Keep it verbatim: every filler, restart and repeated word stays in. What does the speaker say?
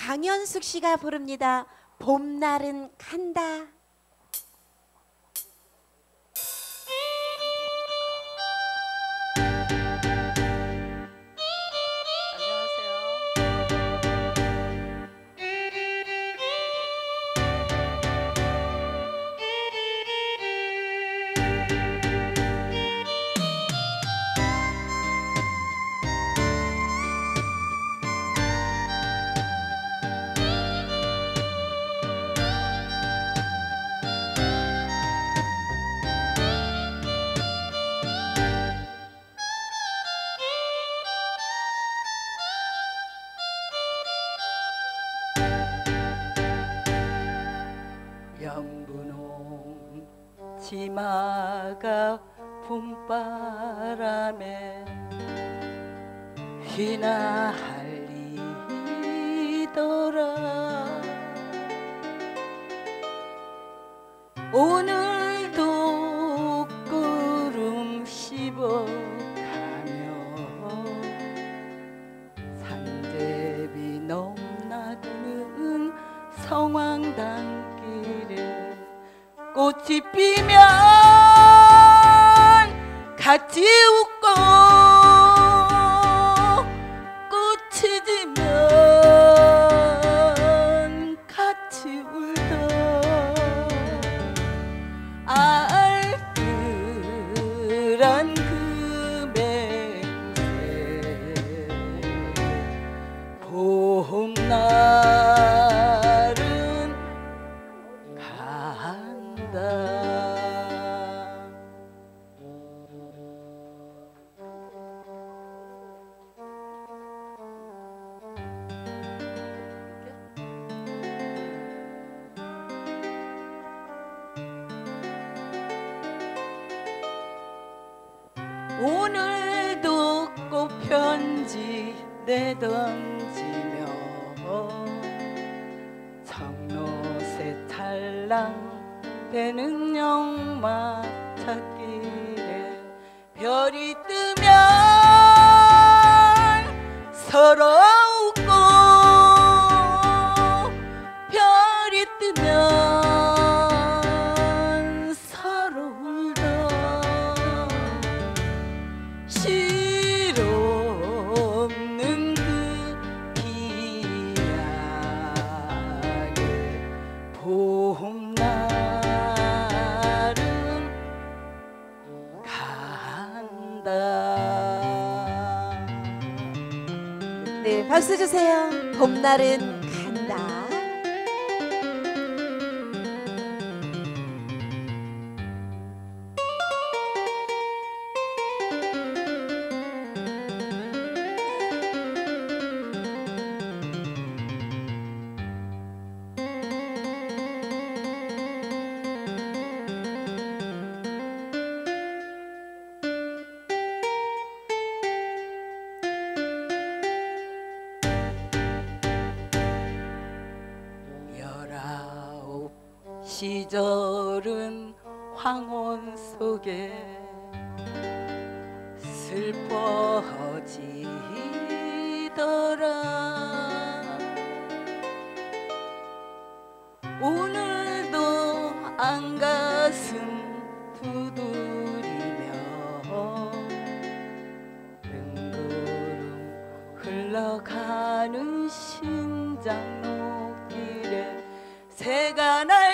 강현숙 씨가 부릅니다. 봄날은 간다. 영분홍 치마가 봄바람에 휘날리더라. 오늘도 구름 씹어가며 산대비 넘나드는 성황단길에 꽃이 피면 같이 웃고 꽃이 지면 같이 울던 알뜰한 그 맹세 봄날은 간다. 오늘도 꽃편지 내던지며 청로새 찰랑대는 영마찻길에 별이 뜨면 서로 웃고 별이 뜨면 서로 울던 실없는 그 기약에 봄날은 간다. 네, 박수 주세요. 봄날은 간다. 열아홉 시절은 황혼 속에 슬퍼지더라. 오늘도 안가슴 두드리며 뜬구름 흘러가는 신장로 새가 날